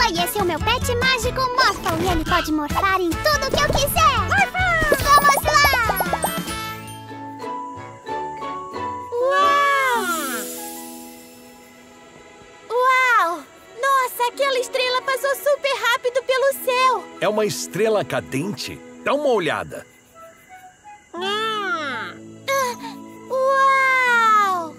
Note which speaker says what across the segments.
Speaker 1: Oi, esse é o meu pet mágico Morphle e ele pode morfar em tudo que eu quiser. Vamos lá!
Speaker 2: Uau! Nossa, aquela estrela passou super rápido pelo céu.
Speaker 3: É uma estrela cadente. Dá uma olhada.
Speaker 2: Uau!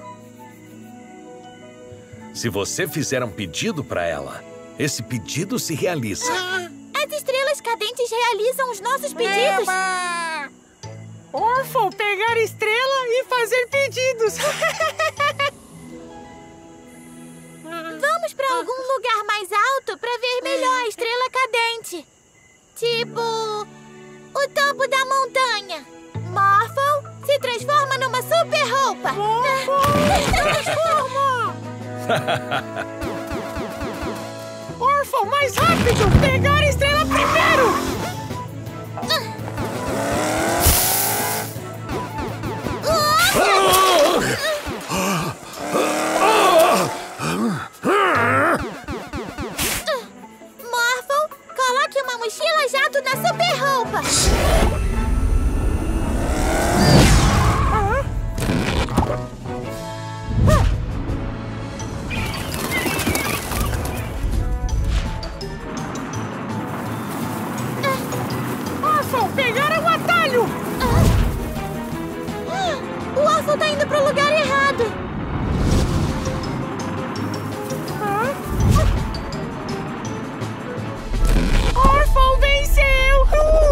Speaker 3: Se você fizer um pedido para ela, esse pedido se realiza.
Speaker 2: As estrelas cadentes realizam os nossos pedidos.
Speaker 4: Morphle pegar estrela e fazer pedidos.
Speaker 2: Vamos para algum lugar mais alto para ver melhor a estrela cadente. Tipo, o topo da montanha. Morphle se transforma numa super roupa.
Speaker 4: Transforma! Morphle, mais rápido! Pegar a estrela primeiro!
Speaker 2: Morphle, coloque uma mochila jato na super roupa.
Speaker 4: Morphle, pegaram o atalho!
Speaker 2: O Morphle tá indo pro lugar errado.
Speaker 4: Morphle venceu!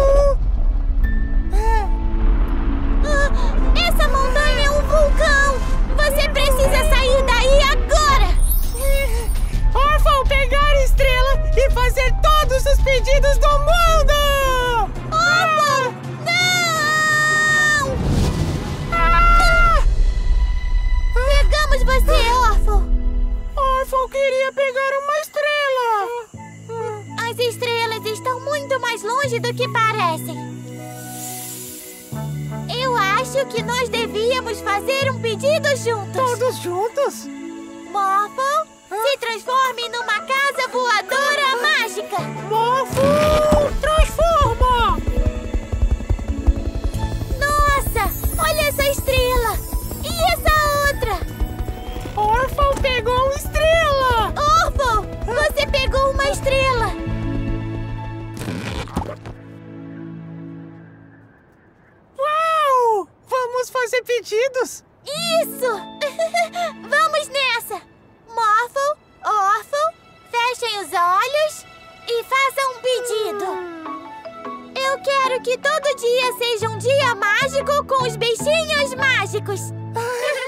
Speaker 2: Essa montanha é um vulcão. Você precisa sair daí agora.
Speaker 4: Morphle pegar a estrela e fazer todos os pedidos do mundo!
Speaker 2: Morphle, não! Pegamos você, Morphle.
Speaker 4: Morphle queria pegar uma estrela!
Speaker 2: As estrelas estão muito mais longe do que parecem. Eu acho que nós devíamos fazer um pedido juntos.
Speaker 4: Todos juntos?
Speaker 2: Morphle, se transforme numa casa voadora mágica.
Speaker 4: Morphle, transforma!
Speaker 2: Nossa, olha essa estrela. E essa outra?
Speaker 4: Morphle pegou estrela!
Speaker 2: Morphle, você pegou uma estrela.
Speaker 4: Uau! Vamos fazer pedidos?
Speaker 2: Isso! Vamos nessa! Morphle, Orphle, fechem os olhos e façam um pedido. Eu quero que todo dia seja um dia mágico com os bichinhos mágicos.